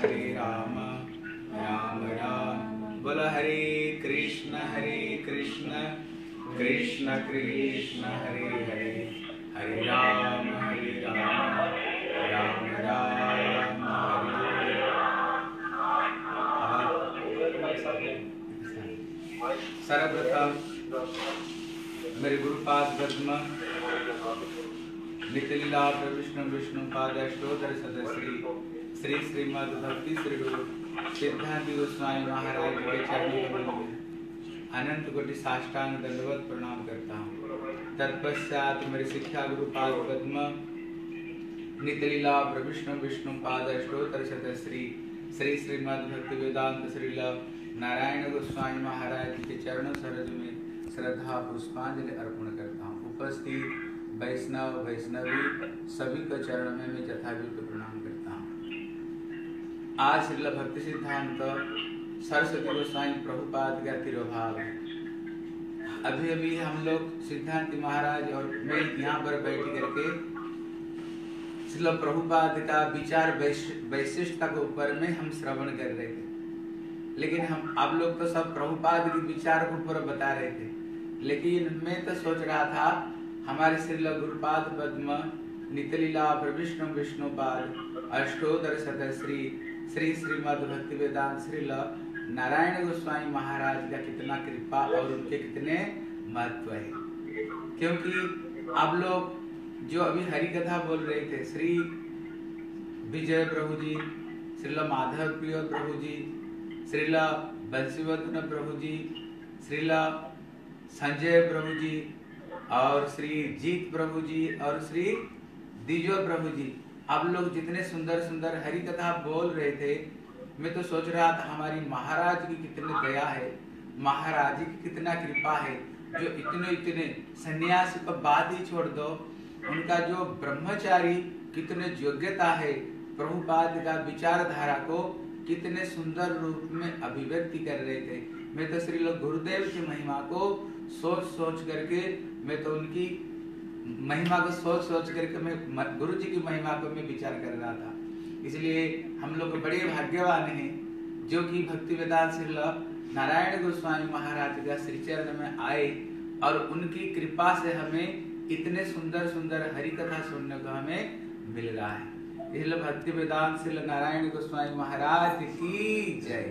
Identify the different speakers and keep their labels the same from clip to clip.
Speaker 1: हरे राम राम राम। बोलो हरे कृष्ण कृष्ण कृष्ण हरे हरे, हरे राम राम राम हरे। सर्वप्रथम मेरे गुरुपाद पद्म नित्य लीला विष्णु विष्णु पाद अष्टोत्तर सदश्री श्री श्रीमद् भक्ति श्री गुरु सिद्धांत गोस्वामी महाराज के चरणों में अनंत कोटि साष्टांग दंडवत प्रणाम करता हूँ। तत्पश्चात मेरे शिक्षा गुरुपाद पद्म नित्य लीला विष्णु विष्णु पाद अष्टोत्तर सदश्री श्री श्रीमद् भक्ति वेदांत श्रील नारायण गोस्वामी महाराज के चरणों सरोज में श्रद्धा पुष्पांजलि अर्पण करता हूँ। उपस्थित वैष्णव वैष्णवी सभी को चरण में मैं यथाविध प्रणाम करता हूँ। आज श्रील भक्ति सिद्धांत सरस्वती गोस्वामी प्रभुपाद का तिरुभाव है। अभी अभी हम लोग सिद्धांत महाराज और मैं यहाँ पर बैठ करके श्रील प्रभुपाद का विचार वैशिष्टता के ऊपर में हम श्रवण कर रहे थे, लेकिन हम आप लोग तो सब प्रभुपाद के विचार के ऊपर बता रहे थे, लेकिन मैं तो सोच रहा था हमारे श्रील गुरुपाद पद्म नित्य लीला विष्णु विष्णुपाद अष्टोत्तर शतश्री श्री श्रीमद् भक्ति वेदांत श्रील नारायण गोस्वामी महाराज का कितना कृपा और उनके कितने महत्व है। क्योंकि आप लोग जो अभी हरि कथा बोल रहे थे, श्री विजय प्रभु जी, श्रील माधव प्रिय प्रभु जी, श्रील बंशीवर्धन प्रभु जी, श्रील संजय प्रभु जी और श्री जीत प्रभु जी और श्री दिजो प्रभु जी, आप लोग जितने सुंदर सुंदर हरि कथा बोल रहे थे, मैं तो सोच रहा था हमारी महाराज की कितनी दया है, महाराज जी की कितना कृपा है, जो इतने सन्यास को बात ही छोड़ दो, उनका जो ब्रह्मचारी कितने योग्यता है, प्रभुपाद का विचारधारा को कितने सुंदर रूप में अभिव्यक्ति कर रहे थे। मैं तो श्री गुरुदेव की महिमा को सोच करके, मैं तो उनकी महिमा को सोच करके मैं गुरु जी की महिमा को मैं विचार कर रहा था। इसलिए हम लोग बड़े भाग्यवान हैं जो कि भक्ति वेदांत श्री नारायण गोस्वामी महाराज का श्री चरण में आए और उनकी कृपा से हमें इतने सुंदर सुंदर हरि कथा सुनने को हमें मिल रहा है। इसलिए भक्ति वेदांत श्री नारायण गोस्वामी महाराज की जय।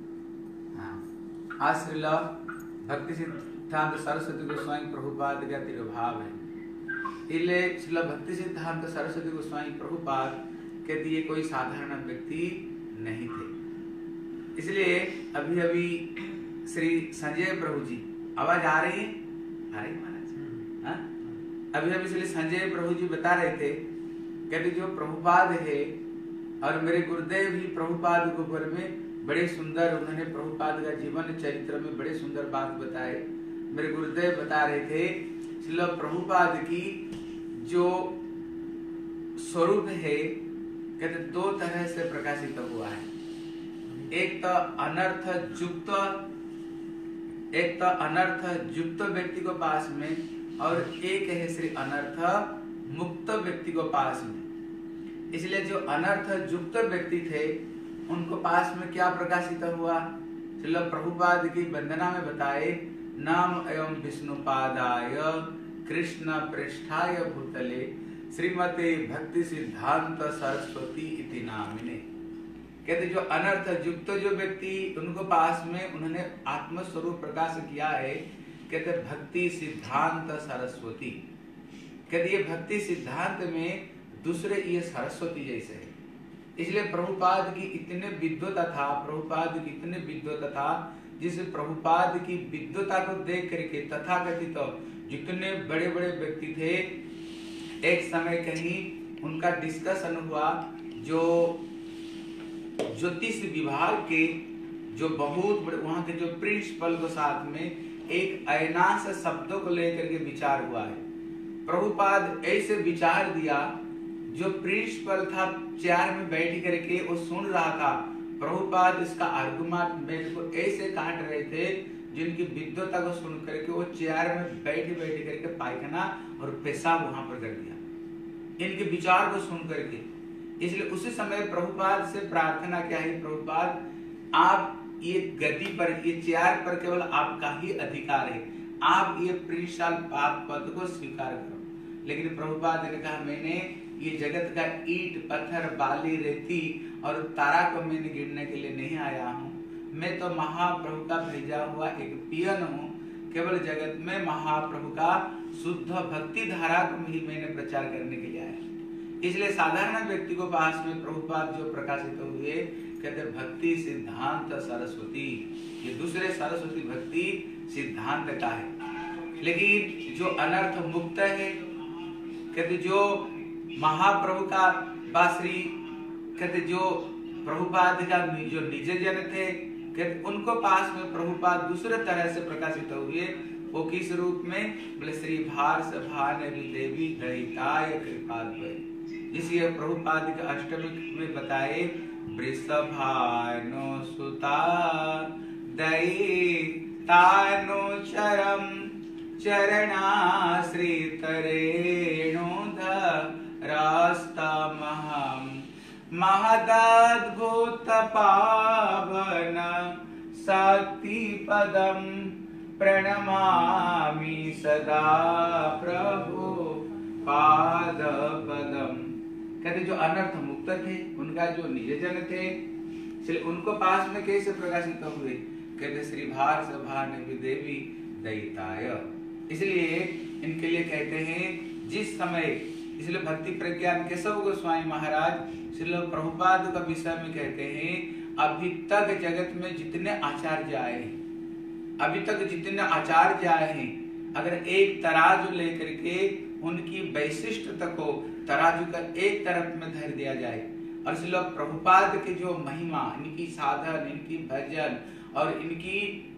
Speaker 1: आज श्रील भक्ति सिद्धांत सरस्वती गोस्वामी प्रभुपाद का तिरुभाव है। इसलिए श्रील भक्ति सिद्धांत सरस्वती गोस्वामी प्रभुपाद के दिए कोई साधारण व्यक्ति नहीं थे। इसलिए अभी अभी श्री संजय प्रभु जी, आवाज आ रही है? आ रही महाराज? अभी अभी श्री संजय प्रभु जी बता रहे थे, कहते जो प्रभुपाद है और मेरे गुरुदेव भी प्रभुपाद के ऊपर में बड़े सुंदर, उन्होंने प्रभुपाद का जीवन चरित्र में बड़े सुंदर बात बताए। मेरे गुरुदेव बता रहे थे श्रील प्रभुपाद की जो स्वरूप है, कहते दो तरह से प्रकाशित हुआ है। एक तो अनर्थ युक्त व्यक्ति को पास में, और एक है श्री अनर्थ मुक्त व्यक्ति को पास में। इसलिए जो अनर्थ युक्त व्यक्ति थे उनको पास में क्या प्रकाशित हुआ, श्रील प्रभुपाद की वंदना में बताए, नाम एवं विष्णुपादाय कृष्ण पृष्ठाय भूतले श्रीमते भक्ति सिद्धांत सरस्वती इति नामिने। कहते जो अनर्थ युक्त जो व्यक्ति, उनको पास में उन्होंने आत्मस्वरूप प्रकाश किया है, कहते भक्ति सिद्धांत सरस्वती। कहते ये भक्ति सिद्धांत में दूसरे ये सरस्वती जैसे है। इसलिए प्रभुपाद की इतने विद्वता था, जिस प्रभुपाद की विद्वता को देख करके तथाकथित जितने बड़े बड़े व्यक्ति थे, एक समय कहीं उनका डिस्कशन हुआ, जो ज्योतिष विभाग के जो बहुत बड़े वहां के जो प्रिंसिपल को साथ में एक अयनाश शब्दों को लेकर के विचार हुआ है। प्रभुपाद ऐसे विचार दिया, जो प्रिंसिपल था चेयर में बैठ करके वो सुन रहा था, प्रभुपाद इसका आर्गुमेंट को ऐसे काट रहे थे, जिनकी विद्वता को सुन करके वो चेयर में बैठ करके पायखाना और पेशाब वहां पर कर दिया, इनके विचार को सुन करके। इसलिए उसी समय प्रभुपाद से प्रार्थना क्या है, प्रभुपाद आप ये गद्दी पर, ये चेयर पर केवल आपका ही अधिकार है, आप ये प्रिंसिपल पद को स्वीकार करो। लेकिन प्रभुपाद ने कहा मैंने ये जगत का ईंट पत्थर बाली रेती और तारा को मैंने गिनने के लिए नहीं आया हूँ, मैं तो महाप्रभु का भेजा हुआ एक पियन हूँ, केवल जगत में महाप्रभु का शुद्ध भक्ति धारा को ही मैंने प्रचार करने के लिए आया। इसलिए साधारण व्यक्ति को पास में प्रभुपाद जो प्रकाशित हुए कहते भक्ति सिद्धांत सरस्वती, ये दूसरे सरस्वती भक्ति सिद्धांत का है। लेकिन जो अनर्थ मुक्त है, कहते जो महाप्रभु का बाश्री, कहते जो प्रभुपाद का जो निज जन थे, कहते उनको पास में प्रभुपाद दूसरे तरह से प्रकाशित हुए। वो किस रूप में, बोले श्री भार्स भानवी देवी दयिताय कृपाद्वय। इसलिए प्रभुपाद के अष्टमी में बताए वृषभानो सुता दयितानो चरम चरणाश्रित रेणुधरास्तमहं महदद्भुत पावन शक्तिपदं प्रणमामि सदा प्रभु पादपदम। कहते जो अनर्थ मुक्त थे, उनका जो निज जन थे, इसलिए उनको पास में कैसे प्रकाशित हुए, कहते श्री भार सभानवी देवी दयिताय। इसलिए इनके लिए कहते हैं जिस समय, इसलिए भक्ति प्रज्ञान केशव गोस्वामी महाराज श्रील प्रभुपाद का विषय में कहते हैं अभी तक जगत में जितने आचार्य आए हैं, अभी तक जितने आचार्य आए हैं, अगर एक तराजू लेकर के उनकी वैशिष्टता को तराजू का एक तरफ में धर दिया जाए और इसलिए प्रभुपाद के जो महिमा, इनकी साधन, इनकी भजन और इनकी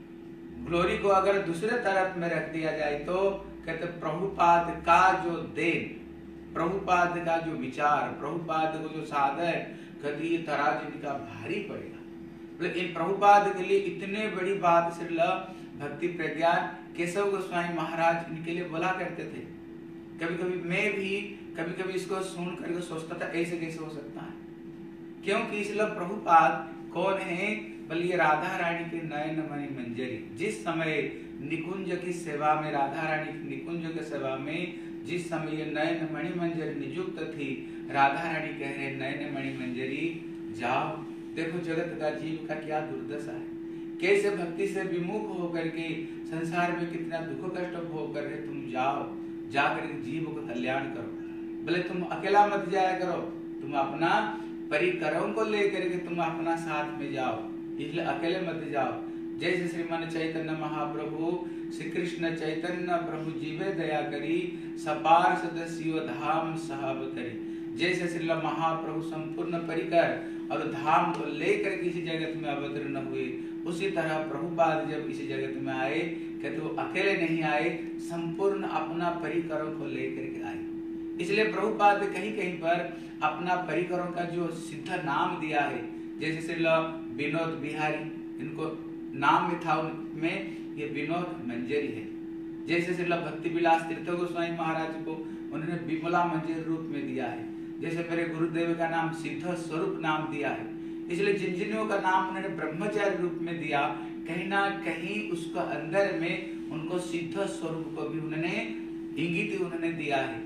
Speaker 1: ग्लोरी को अगर दूसरे तरफ में रख दिया जाए तो कहते प्रभुपाद का जो देन, प्रभुपाद का जो विचार, प्रभुपाद को जो साधन, कहते ये तराजू इनका भारी पड़ेगा। इन प्रभुपाद के लिए इतने बड़ी बात श्रील भक्ति प्रज्ञान केशव गोस्वामी महाराज इनके लिए बोला करते थे। कभी कभी मैं भी कभी कभी इसको सुन करके सोचता था ऐसे कैसे हो सकता है, क्योंकि इसलिए प्रभुपाद कौन है, बल्कि राधा रानी के नयन मणि मंजरी। जिस समय निकुंज की सेवा में, राधा रानी की निकुंज की सेवा में जिस समय ये नयन मणि मंजरी नियुक्त थी, राधा रानी कह रहे नयन मणि मंजरी जाओ, देखो जगत का जीव का क्या दुर्दशा है, कैसे भक्ति से विमुख होकर के संसार में कितना दुख कष्ट भोग कर रहे, तुम जाओ, जाकर जीव को कल्याण करो। बोले तुम अकेला मत जाया करो, तुम अपना परिकरों को लेकर के तुम अपना साथ में जाओ, इसलिए अकेले मत जाओ। जैसे श्रीमान चैतन्य महाप्रभु श्री कृष्ण चैतन्य प्रभु जीवे दया करी, सपार सदस्यो धाम सहावतरी। जैसे श्री महाप्रभु संपूर्ण परिकर और धाम को लेकर किसी जगत में अवतीर्ण हुए, उसी तरह प्रभुपाद जब इसी जगत में आए, कहते वो अकेले नहीं आए, संपूर्ण अपना परिकरों को लेकर के आए। इसलिए प्रभुपाद कहीं कहीं पर अपना परिकरों का जो सिद्ध नाम दिया है, जैसे श्री विनोद बिहारी, इनको नाम में था उनमें ये विनोद मंजरी है। जैसे श्री भक्ति विलास तीर्थ गोस्वामी महाराज को उन्होंने विमला मंजरी रूप में दिया है। जैसे मेरे गुरुदेव का नाम सिद्ध स्वरूप नाम दिया है, इसलिए जिन जिनों का नाम उन्होंने ब्रह्मचारी रूप में दिया, कहीं ना कहीं उसको अंदर में उनको सिद्ध स्वरूप को भी उन्होंने इंगित उन्होंने दिया है।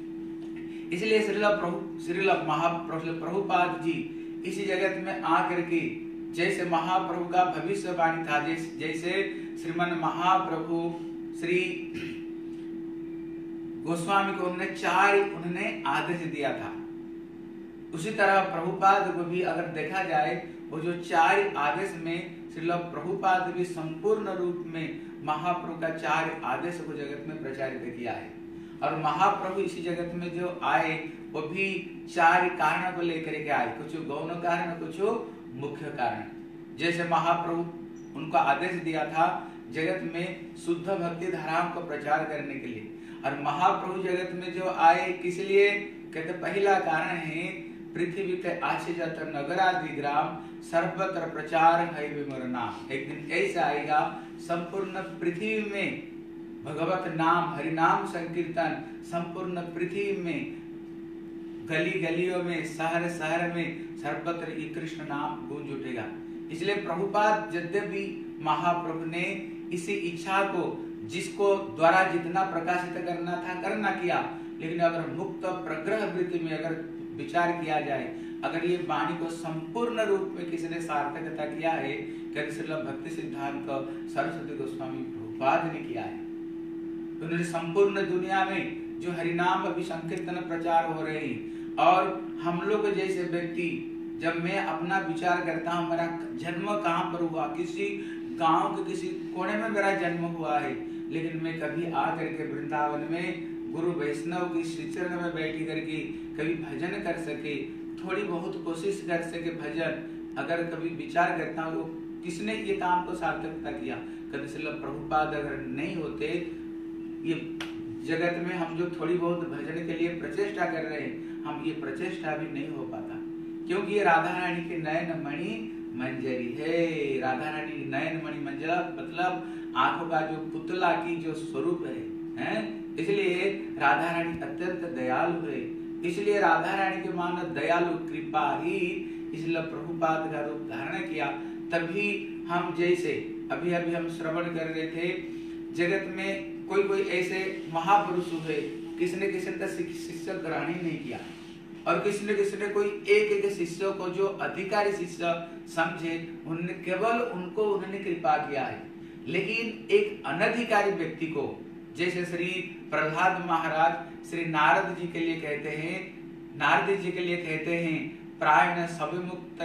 Speaker 1: इसलिए श्रील प्रभुपाद जी इसी जगत में आकर के जैसे महाप्रभु का भविष्यवाणी था, जैसे श्रीमन महाप्रभु श्री गोस्वामी को उन्होंने आदेश दिया था, उसी तरह प्रभुपाद को भी अगर देखा जाए, वो जो 4 आदेश में श्रील प्रभुपाद भी संपूर्ण रूप में महाप्रभु का 4 आदेश को जगत में प्रचारित किया है। और महाप्रभु इसी जगत में जो आए वो भी 4 कारण को लेकर के आए, कुछ गौण कारण, कुछ मुख्य कारण। जैसे महाप्रभु उनको आदेश दिया था जगत में शुद्ध भक्ति धाराओं को प्रचार करने के लिए, और महाप्रभु जगत में जो आए किस लिए, कहते पहला कारण है पृथ्वी पे आशीजत नगरादि ग्राम सर्वत्र प्रचार है विमरना। एक दिन ऐसा आएगा संपूर्ण पृथ्वी में भगवत नाम हरि नाम संकीर्तन संपूर्ण पृथ्वी में गली गलियों में, शहर शहर में सर्वत्र ये कृष्ण नाम गूंज उठेगा। इसलिए प्रभुपाद यद्यपि महाप्रभु ने इसी इच्छा को जिसको द्वारा जितना प्रकाशित करना था करना किया, लेकिन अगर मुक्त प्रग्रह वृत्ति में अगर विचार किया जाए, अगर ये वाणी को संपूर्ण रूप में किसी ने सार्थकता किया है, श्रील भक्ति सिद्धांत सरस्वती गोस्वामी प्रभुपाद ने किया है। उन्होंने संपूर्ण दुनिया में जो हरिनाम अभी संकीर्तन प्रचार हो रहे हैं, और हम लोग जैसे व्यक्ति, जब मैं अपना विचार करता हूँ मेरा जन्म कहाँ पर हुआ, किसी गांव के किसी कोने में मेरा जन्म हुआ है, लेकिन मैं कभी आकर के वृंदावन में गुरु वैष्णव की श्री चरण में बैठी करके कभी भजन कर सके, थोड़ी बहुत कोशिश कर सके भजन, अगर कभी विचार करता हूँ किसने ये काम को सार्थकता किया। कभी श्रील प्रभुपाद अगर नहीं होते, ये जगत में हम जो थोड़ी बहुत भजन के लिए प्रचेष्टा कर रहे हैं, हम ये प्रचेष्टा भी नहीं हो पाता, क्योंकि ये राधा रानी के नयन मणि मंजरी है। राधा रानी नयन मणि मंजरा मतलब आंखों का जो पुतला की जो स्वरूप है, इसलिए राधा रानी अत्यंत दयालु है। इसलिए राधा रानी के मान दयालु कृपा ही इसलिए प्रभुपाद का रूप धारण किया। तभी हम जैसे अभी अभी हम श्रवण कर रहे थे, जगत में कोई कोई ऐसे महापुरुष हुए, किसने किसी का शिष्य ग्रहण ही नहीं किया, और किसी ने कोई एक एक शिष्यों को जो अधिकारी शिष्य समझे, उन्होंने केवल उनको उन्होंने कृपा किया है। लेकिन एक अनधिकारी व्यक्ति को, जैसे श्री प्रहलाद महाराज श्री नारद जी के लिए कहते हैं, नारद जी के लिए कहते हैं प्रायण सविमुक्त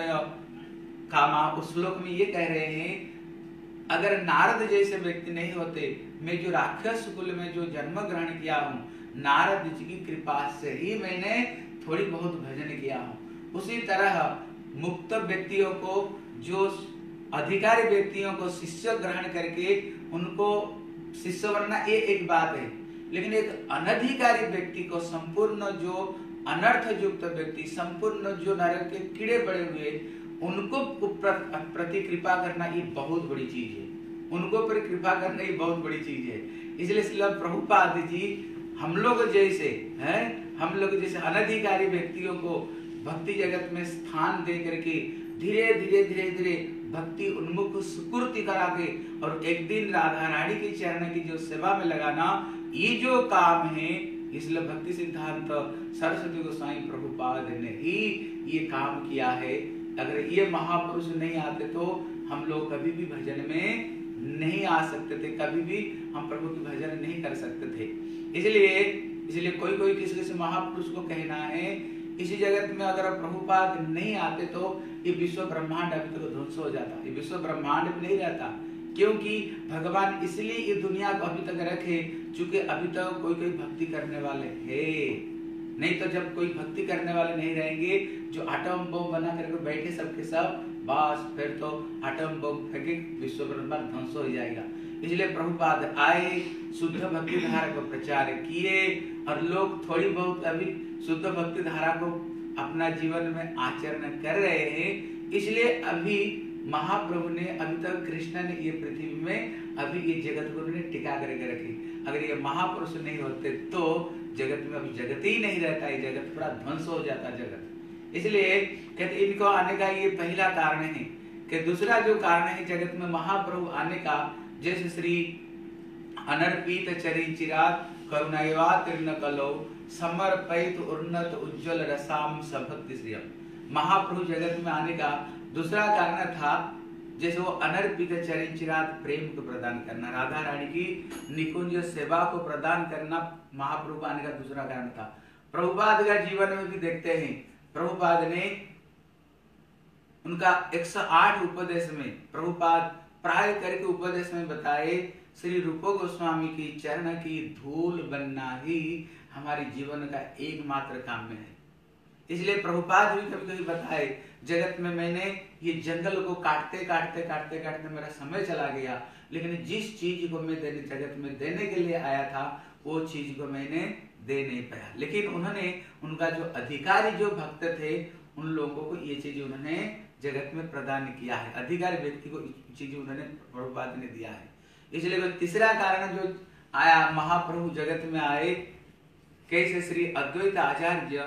Speaker 1: कामा, उस श्लोक में ये कह रहे हैं अगर नारद जैसे व्यक्ति नहीं होते, मैं जो राक्षस कुल में जो जन्म ग्रहण किया हूँ, नारद जी की कृपा से ही मैंने थोड़ी बहुत भजन किया हूँ। उसी तरह मुक्त व्यक्तियों को, जो अधिकारी व्यक्तियों को शिष्य ग्रहण करके उनको शिष्य बनना ये एक बात है, लेकिन एक अनधिकारी व्यक्ति को, संपूर्ण जो अनर्थ युक्त व्यक्ति, संपूर्ण जो नरक के कीड़े पड़े हुए, उनको प्रति कृपा करना ये बहुत बड़ी चीज है। उनको पर कृपा करना ये बहुत बड़ी चीज है। इसलिए श्रील प्रभुपाद जी हम लोग जैसे हैं, हम लोग जैसे अनधिकारी व्यक्तियों को भक्ति जगत में स्थान दे करके धीरे धीरे धीरे धीरे भक्ति उन्मुख सुकृति करा के, और एक दिन राधा रानी के चरण की जो सेवा में लगाना, ये जो काम है, इसलिए भक्ति सिद्धांत सरस्वती गोस्वामी प्रभुपाद ने ही ये काम किया है। अगर ये महापुरुष नहीं आते तो हम लोग कभी भी भजन में नहीं आ सकते थे, कभी भी हम प्रभु की भजन नहीं कर सकते थे। इसलिए कोई कोई किसी महापुरुष को कहना है, इसी जगत में अगर प्रभुपाद नहीं आते तो ये विश्व ब्रह्मांड अभी तक ध्वंस हो जाता, ये विश्व ब्रह्मांड भी नहीं रहता। क्योंकि भगवान इसलिए ये दुनिया को अभी तक रखे, चूंकि अभी तक कोई कोई भक्ति करने वाले है। नहीं तो जब कोई भक्ति करने वाले नहीं रहेंगे, जो आटम बम बना करके बैठे सबके सब, बस फिर तो आटम बम फेंके विश्व ब्रह्मांड ध्वंस हो जाएगा। इसलिए प्रभुपाद आए, शुद्ध भक्ति धारा को प्रचार किए, और लोग थोड़ी बहुत अभी शुद्ध भक्ति धारा को अपना जीवन में आचरण कर रहे हैं। इसलिए अभी महाप्रभु ने, अभी तक कृष्ण ने ये पृथ्वी में अभी ये जगत को उन्होंने टिका करके रखी। अगर ये महापुरुष नहीं होते तो जगत में अभी जगत ही नहीं रहता, ये जगत पूरा ध्वंस हो जाता जगत। इसलिए कहते इनको आने का ये पहला कारण है। कि दूसरा जो कारण है जगत में महाप्रभु आने का, जैसे श्री अनर्पित चरिचिरात करुणैवातीर्ण कलो समर्पित उन्नत उज्ज्वल रसाम सभक्ति श्रियम। महाप्रभु जगत में आने का दूसरा कारण था, जैसे वो अनर्पित चरिचिरात प्रेम को प्रदान करना, राधा रानी की निकुंज सेवा को प्रदान करना महाप्रभु आने का दूसरा कारण था। प्रभुपाद का जीवन में भी देखते हैं, प्रभुपाद ने उनका 108 उपदेश में प्रभुपाद प्राय करके उपदेश में बताए, श्री रूप गोस्वामी की चरण की धूल बनना ही हमारे जीवन का एकमात्र काम में है। इसलिए प्रभुपाद भी कभी कभी बताए, जगत में मैंने ये जंगल को काटते काटते काटते काटते मेरा समय चला गया, लेकिन जिस चीज को मैं जगत में देने के लिए आया था वो चीज को मैंने दे नहीं पाया। लेकिन उन्होंने, उनका जो अधिकारी जो भक्त थे, उन लोगों को ये चीज उन्होंने जगत में प्रदान किया है। अधिकारी व्यक्ति को चीज उन्होंने प्रभुपाद ने दिया है। इसलिए तीसरा कारण जो आया, महाप्रभु जगत में आए, कैसे श्री अद्वैत आचार्य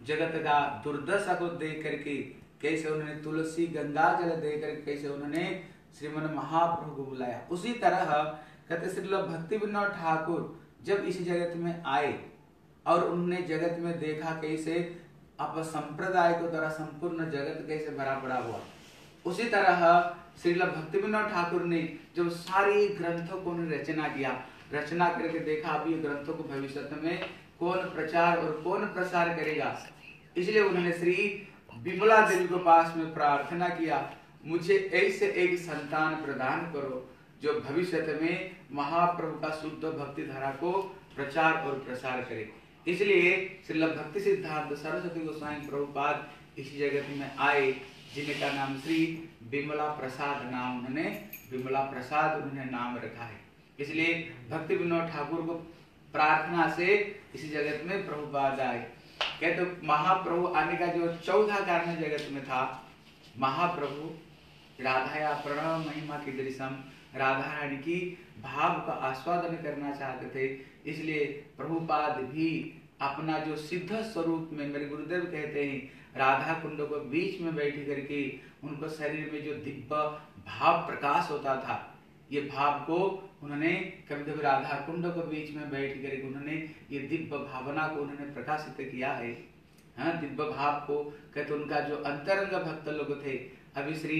Speaker 1: जगत का दुर्दशा को देख करके कैसे उन्होंने तुलसी गंगा जल दे करके कैसे उन्होंने श्रीमन महाप्रभु को बुलाया, उसी तरह कहते श्रील भक्ति विनोद ठाकुर जब इस जगत में आए और उन्होंने जगत में देखा कैसे अब संप्रदाय के द्वारा संपूर्ण जगत कैसे भरा पड़ा हुआ, उसी तरह श्रील भक्ति विनोद ठाकुर ने जब सारे ग्रंथों को उन्होंने रचना करके देखा अभी ग्रंथों को भविष्य में कौन प्रचार और कौन प्रसार करेगा, इसलिए उन्होंने श्री विमला देवी के पास में प्रार्थना किया, मुझे ऐसे एक संतान प्रदान करो जो भविष्य में महाप्रभु का शुद्ध भक्ति धारा को प्रचार और प्रसार करे। इसलिए श्रील भक्ति सिद्धांत सरस्वती गोस्वामी प्रभुपाद इस जगत में आए, जिनका नाम श्री विमला प्रसाद नाम उन्होंने विमला प्रसाद उन्होंने नाम रखा है। इसलिए भक्ति विनोद ठाकुर को प्रार्थना से इस जगत में प्रभुपाद आए। कहते महाप्रभु आने का जो चौथा कारण जगत में था, महाप्रभु राधाया प्रणव महिमा की दृश्यम, राधा रानी की भाव का आस्वादन करना चाहते थे, इसलिए प्रभुपाद भी अपना जो सिद्ध स्वरूप में, मेरे गुरुदेव कहते हैं राधा कुंड को बीच में बैठ करके उनको शरीर में जो दिव्य भाव प्रकाश होता था, ये भाव को उन्होंने कभी कभी राधा कुंड के बीच में बैठ करके उन्होंने ये दिव्य भावना को उन्होंने प्रकाशित किया है। हाँ, दिव्य भाव को कहते उनका जो अंतरंग भक्त लोग थे। अभी श्री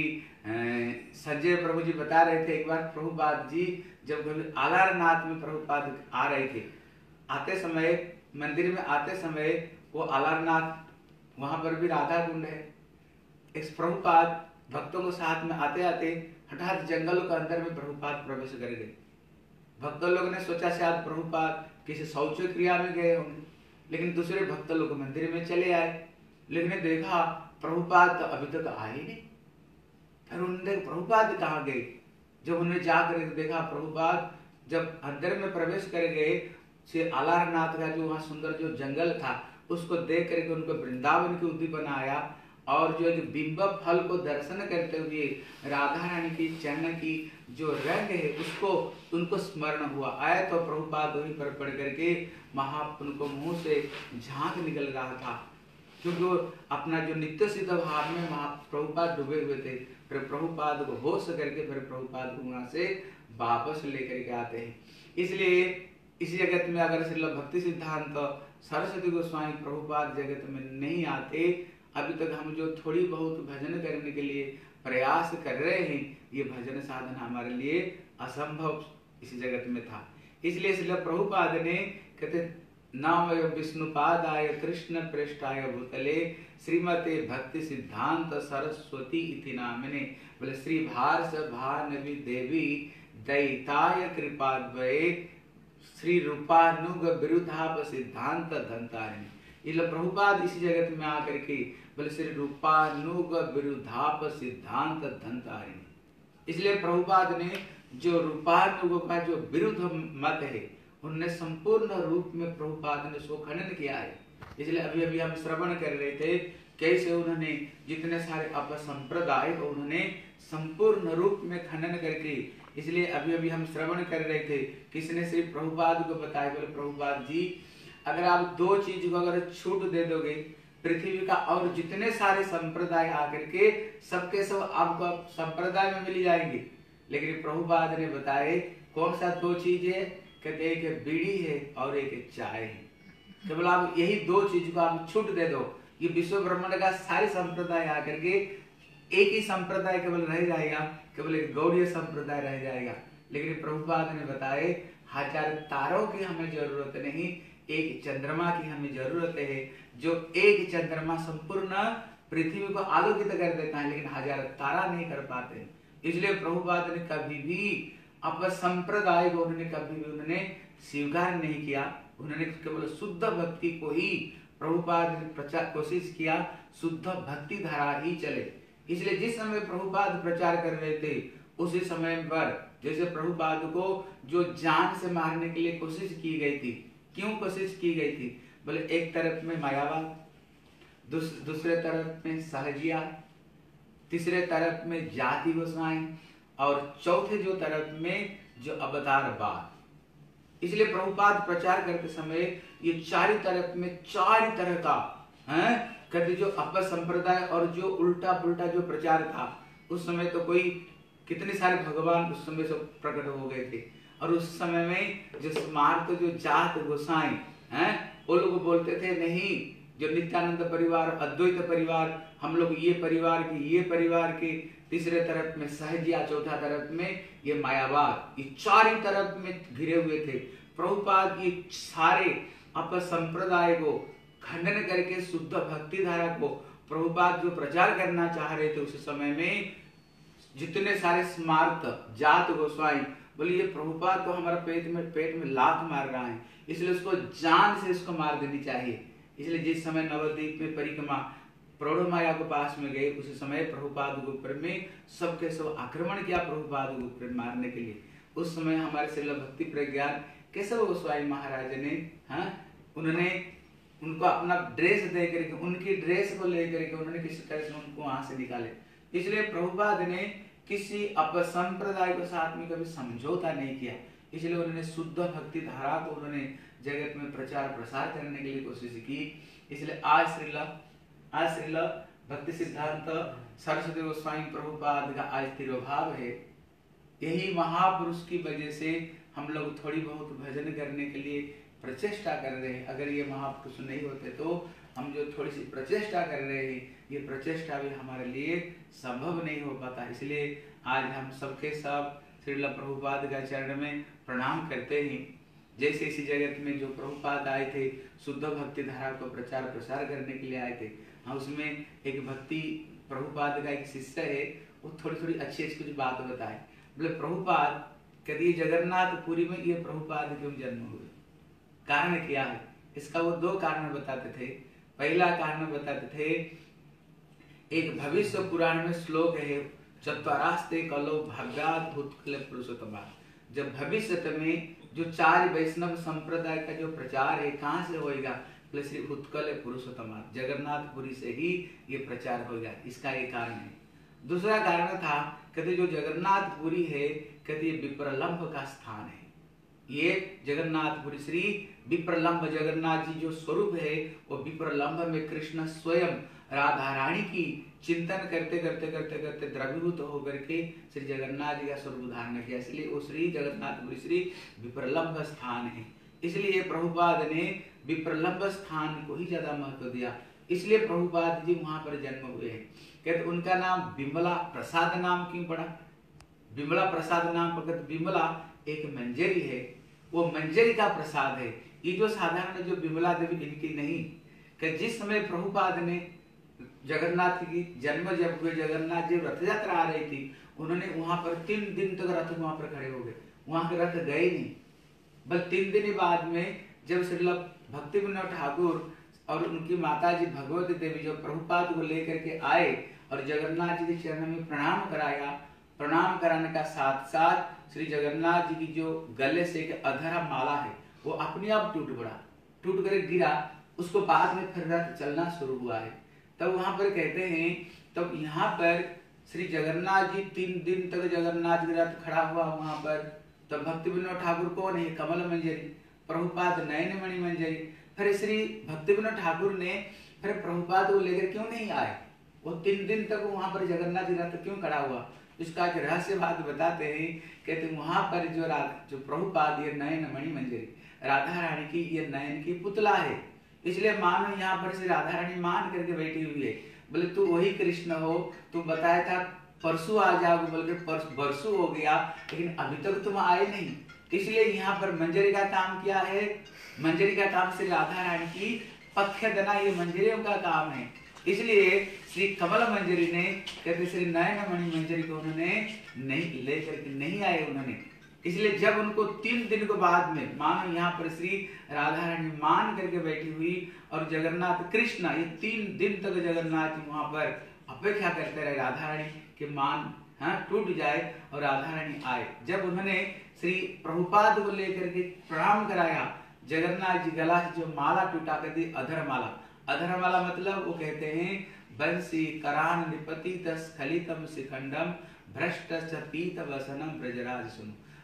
Speaker 1: संजय प्रभु जी बता रहे थे, एक बार प्रभुपाद जी जब आलारनाथ में प्रभुपाद आ रहे थे, आते समय मंदिर में आते समय वो आलारनाथ वहां पर भी राधा कुंड है, इस प्रभुपाद भक्तों के साथ में आते आते हठात जंगल के अंदर में प्रभुपाद प्रवेश कर गए। भक्त लोग ने सोचा शायद प्रभुपाद किसी शौच क्रिया में गए होंगे, लेकिन दूसरे भक्त लोग मंदिर में चले आए, लेकिन देखा प्रभुपाद तो अभी तक आए ही नहीं। फिर उन्होंने प्रभुपाद कहाँ गए, जब उन्होंने जाकर देखा प्रभुपाद जब अंदर में प्रवेश कर गए, श्री आलारनाथ का जो वहाँ सुंदर जो जंगल था उसको देख करके उनको वृंदावन की उद्दीपना आया, और जो एक बिंब फल को दर्शन करते हुए राधा रानी की चरण की जो रंग है उसको उनको स्मरण हुआ। आया तो प्रभुपाद वहीं पर पढ़ करके उनको मुंह से झांक निकल रहा था, क्योंकि अपना जो नित्य सिद्ध भाव में प्रभुपाद डूबे हुए थे। फिर प्रभुपाद को होश करके फिर प्रभुपाद को वहां से वापस लेकर के आते हैं। इसलिए इस जगत में अगर श्रील भक्ति सिद्धांत सरस्वती गोस्वामी प्रभुपाद जगत में नहीं आते, अभी तक हम जो थोड़ी बहुत भजन करने के लिए प्रयास कर रहे हैं, ये भजन साधन हमारे लिए असंभव इस जगत में था। इसलिए श्रील प्रभुपाद ने कहते नाम विष्णुपादाय कृष्ण पृष्ठाय भूतले श्रीमते भक्ति सिद्धांत सरस्वती इति नामने, बोले श्री भारस भानवी देवी दैताय कृपाद्वये श्री रूपानुग विरुद्धाप सिद्धांत धंतारिणी। ये प्रभुपाद इस जगत में आकर के बोले श्री रूपानुग विरुद्धाप सिद्धांत धंतारिणी। इसलिए प्रभुपाद ने जो रूपानुग का जो विरुद्ध मत है उन्होंने संपूर्ण रूप में प्रभुपाद ने सो खंडन किया है। इसलिए अभी अभी हम श्रवण कर रहे थे कैसे उन्होंने जितने सारे अपसंप्रदाय को उन्होंने संपूर्ण रूप में खंडन करके, इसलिए अभी अभी हम श्रवण कर रहे थे किसने श्री प्रभुपाद को बताया, बोले प्रभुपाद जी अगर आप दो चीज को अगर छूट दे दोगे पृथ्वी का और जितने सारे संप्रदाय आकर के सबके सब आपको संप्रदाय में मिल जाएंगे, लेकिन प्रभुपाद ने बताए कौन सा दो चीज है, कहते एक बीड़ी है और एक चाय है। केवल आप यही दो चीज को आप छूट दे दो, ये विश्व ब्रह्मांड का सारे संप्रदाय आकर के एक ही संप्रदाय केवल रह जाएगा, केवल एक गौड़ीय संप्रदाय रह जाएगा। लेकिन प्रभुपाद ने बताए हजार तारों की हमें जरूरत नहीं, एक चंद्रमा की हमें जरूरत है, जो एक चंद्रमा संपूर्ण पृथ्वी को आलोकित कर देता है, लेकिन हजार तारा नहीं कर पाते। इसलिए प्रभुपाद ने कभी भी अब संप्रदाय को कभी भी उन्होंने स्वीकार नहीं किया। उन्होंने केवल शुद्ध भक्ति को ही प्रभुपाद ने प्रचार कोशिश किया, शुद्ध भक्ति धारा ही चले। इसलिए जिस समय प्रभुपाद प्रचार कर रहे थे उसी समय पर जैसे प्रभुपाद को जो जान से मारने के लिए कोशिश की गई थी, क्यों कोशिश की गई थी, बोले एक तरफ में मायावाद, दूसरे तरफ में सहजिया, तीसरे तरफ में जाति गोसाई और चौथे जो तरफ में जो अवतारवाद। इसलिए प्रभुपाद प्रचार करते समय ये चारों तरफ में चार तरह का हैं, कहते जो अपसंप्रदाय और जो उल्टा पुल्टा जो प्रचार था, उस समय तो कोई कितने सारे भगवान उस समय सब प्रकट हो गए थे। और उस समय में जो स्मार्त जो जात गोसाई हैं, वो लोग बोलते थे नहीं, जो नित्यानंद परिवार, अद्वैत परिवार, हम लोग ये परिवार के, तीसरे तरफ में सहजिया, चौथा तरफ में ये मायावाद, ये चारों तरफ में घिरे हुए थे। प्रभुपाद ये सारे अपसंप्रदाय को खंडन करके शुद्ध भक्ति धारा को प्रभुपाद जो प्रचार करना चाह रहे थे, उस समय में जितने सारे स्मार्त जात गोस्वाई बोले ये प्रभुपाद तो हमारा पेट में लात मार रहा है, इसलिए उसको जान से उसको मार देनी चाहिए। इसलिए जिस समय नवद्वीप में परिक्रमा प्रौढ़ माया के पास में गए, उस समय प्रभुपाद के ऊपर में सबके सब आक्रमण किया प्रभुपाद के ऊपर मारने के लिए। उस समय हमारे श्रील भक्ति प्रज्ञान केशव गोस्वामी महाराज ने, उन्होंने उनको अपना ड्रेस दे करके, उनकी ड्रेस को लेकर के उन्होंने किसी तरह से उनको वहां से निकाले। इसलिए प्रभुपाद ने किसी अपसंप्रदाय के साथ में कभी समझौता नहीं किया। इसलिए उन्होंने शुद्ध भक्ति धारा को उन्होंने जगत में प्रचार प्रसार करने के लिए कोशिश की। इसलिए आज श्रील भक्ति सिद्धांत सरस्वती गोस्वामी प्रभुपाद का आज तिरोभाव है। यही महापुरुष की वजह से हम लोग थोड़ी बहुत भजन करने के लिए प्रचेष्टा कर रहे हैं। अगर ये महापुरुष नहीं होते तो हम जो थोड़ी सी प्रचेष्टा कर रहे हैं, ये प्रचेष्टा भी हमारे लिए संभव नहीं हो पाता। इसलिए आज हम सबके सब श्रील प्रभुपाद का चरण में प्रणाम करते हैं। जैसे इसी जगत में जो प्रभुपाद आए थे, शुद्ध भक्ति धारा को प्रचार प्रसार करने के लिए आए थे, हाँ, उसमें एक भक्ति प्रभुपाद का एक शिष्य है, वो थोड़ी थोड़ी अच्छी अच्छी कुछ बात बताए। बोले प्रभुपाद कभी जगन्नाथपुरी में ये प्रभुपाद क्यों जन्म हुए, कारण क्या है? इसका वो दो कारण बताते थे। पहला कारण बताते थे, एक भविष्य पुराण में श्लोक है, चत्वारास्ते कलो भाग्यात् उत्कल पुरुषोत्तमा। जब भविष्य में जो चार वैष्णव संप्रदाय का जो प्रचार है, कहाँ से होएगा? श्री उत्कल पुरुषोत्तमा, जगन्नाथपुरी से ही ये प्रचार होगा। इसका ये कारण है। दूसरा कारण था, कहते जो जगन्नाथपुरी है, कहते ये विप्रलंब का स्थान है। ये जगन्नाथपुरी श्री विप्रलंब, जगन्नाथ जी जो स्वरूप है वो विप्रलंब में कृष्ण स्वयं राधा रानी की चिंतन करते करते करते करते द्रवीभूत होकर के श्री जगन्नाथ जी का स्वरूप धारण किया। इसलिए वो श्री जगन्नाथपुरी श्री विप्रलंब स्थान है। इसलिए प्रभुपाद ने विप्रलंब स्थान को ही ज्यादा महत्व दिया। इसलिए प्रभुपाद जी वहां पर जन्म हुए हैं। कहते उनका नाम बिमला प्रसाद नाम क्यों पड़ा? बिमला प्रसाद नाम पर, बिमला एक मंजरी है, वो मंजरी का प्रसाद है। ये जो साधारण जो बिमला देवी इनकी नहीं, कि जिस समय प्रभुपाद ने जगन्नाथ की जन्म जब हुए, जगन्नाथ जी रथ यात्रा आ रही थी, उन्होंने वहां पर 3 दिन तक रथ वहां पर खड़े हो गए, वहां के रथ गए नहीं। बस 3 दिन बाद में जब श्रील भक्ति विनोद ठाकुर और उनकी माता जी भगवती देवी जो प्रभुपाद को लेकर के आए और जगन्नाथ जी के चरण में प्रणाम कराया, प्रणाम कराने का साथ साथ श्री जगन्नाथ जी की जो गले से एक अधरा माला है वो अपने आप टूट पड़ा, टूट कर गिरा। उसको बाद में फिर रथ चलना शुरू हुआ है। तब वहां पर कहते हैं, तब यहाँ पर श्री जगन्नाथ जी 3 दिन तक जगन्नाथ जी रथ खड़ा हुआ वहां पर। तब भक्ति विनोद ठाकुर कौन है? कमल मंजरी, प्रभुपाद नयन मणि मंजरी। फिर श्री भक्ति विनोद ठाकुर ने फिर प्रभुपाद को लेकर क्यों नहीं आए? वो 3 दिन तक वहां पर जगन्नाथ जी रथ क्यों खड़ा हुआ? इसका एक रहस्य बात बताते हैं। कहते वहां पर जो प्रभुपाद ये नयन मणि मंजरी, राधा रानी की ये नयन की पुतला है। इसलिए मानो यहाँ पर से राधा रानी मान करके बैठी हुई है। बोले तू वही कृष्ण हो, तू बताया था परसों आ जाओगे, बोलकर बरसों हो गया लेकिन अभी तक तुम आए नहीं। इसलिए यहाँ पर मंजरी का काम क्या है? मंजरी का काम श्री राधा रानी की पक्ष देना, ये मंजरियों का काम है। इसलिए श्री कमल मंजरी ने, कहते श्री नयन मणि मंजरी को उन्होंने नहीं लेकर के नहीं आए उन्होंने। इसलिए जब उनको 3 दिन के बाद में, मानो यहाँ पर श्री राधा रानी मान करके बैठी हुई और जगन्नाथ कृष्ण ये 3 दिन तक जगन्नाथ जी वहां पर अपेक्षा करते रहे राधा रानी के मान टूट जाए और राधा रानी आए। जब उन्होंने श्री प्रभुपाद को लेकर के प्रणाम कराया, जगन्नाथ जी गला से जो माला टूटा कर दी, अधर माला। अधर माला मतलब वो कहते हैं बंसी करान निपतित स्खलितम शिखंडम भ्रष्ट पीत वसनम ब्रजराज सुनु।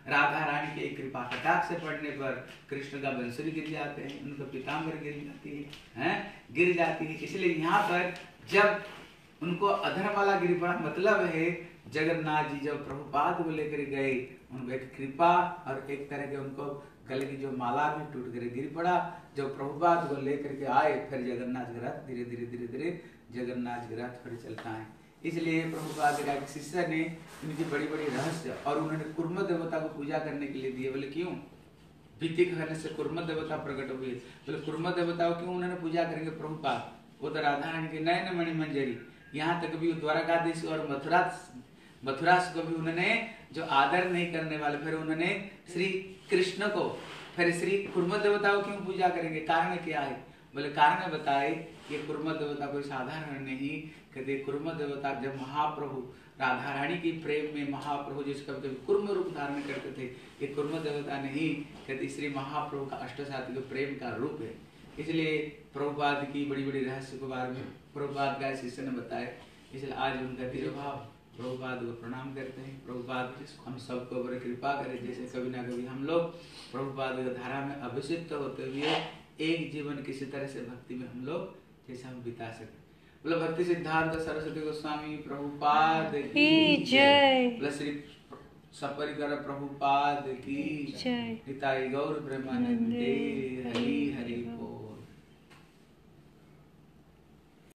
Speaker 1: राधा रानी के कृपा कटाक्ष से पड़ने पर कृष्ण का बंसुरी गिर जाते हैं, उनका पीताम्बर गिर जाती है, गिर जाती है। इसलिए यहाँ पर जब उनको अधरमाला गिर पड़ा, मतलब है जगन्नाथ जी जब प्रभुपाद को लेकर गए, उनको एक कृपा और एक तरह के उनको गले की जो माला भी टूट कर गिर पड़ा। जब प्रभुपाद को लेकर के आए, फिर जगन्नाथ जी रथ धीरे धीरे धीरे धीरे जगन्नाथ जी रथ फिर चलता है। इसलिए प्रभुपाद का शिष्य ने इनकी बड़ी बड़ी रहस्य, और उन्होंने कुर्म देवता को पूजा करने के लिए दिए। बोले क्यों? बीती कहने से कुर्म देवता प्रकट हुए। बोले कुर्म देवता को क्यों उन्होंने पूजा करेंगे प्रभुपाद? वो तो राधा रानी के नयन मणि मंजरी, यहाँ तक भी द्वारकाधीश और मथुरा को भी उन्होंने जो आदर नहीं करने वाले, फिर उन्होंने श्री कृष्ण को, फिर श्री कुर्म देवता को क्यों पूजा करेंगे? कारण क्या है? बोले कारण बताए, ये कुर्म देवता कोई साधारण नहीं। कहते कुर्म देवता जब महाप्रभु राधा रानी की प्रेम में महाप्रभु जिसका कुर्म रूप धारण करते थे, ये कुर्म देवता नहीं, कहते श्री महाप्रभु का अष्टसाती के प्रेम का रूप है। इसलिए प्रभुपाद की बड़ी बड़ी रहस्य के बारे में प्रभुपाद का शिष्य ने बताया। इसलिए आज उनका तिरुभाव प्रभुपाद को प्रणाम करते हैं। प्रभुपाद हम सबको बड़ी कृपा करें, जैसे कभी ना कभी हम लोग प्रभुपाद धारा में अभिषिक्त होते हुए एक जीवन किसी तरह से भक्ति में हम लोग जैसे हम बिता सके। बोलो भक्ति सिद्धार्थ सरस्वती गोस्वामी प्रभुपाद की जय। बोलो श्री सपरिकर प्रभुपाद की जय। निताई गौर ब्रह्मानंदे हरि हरि बोल।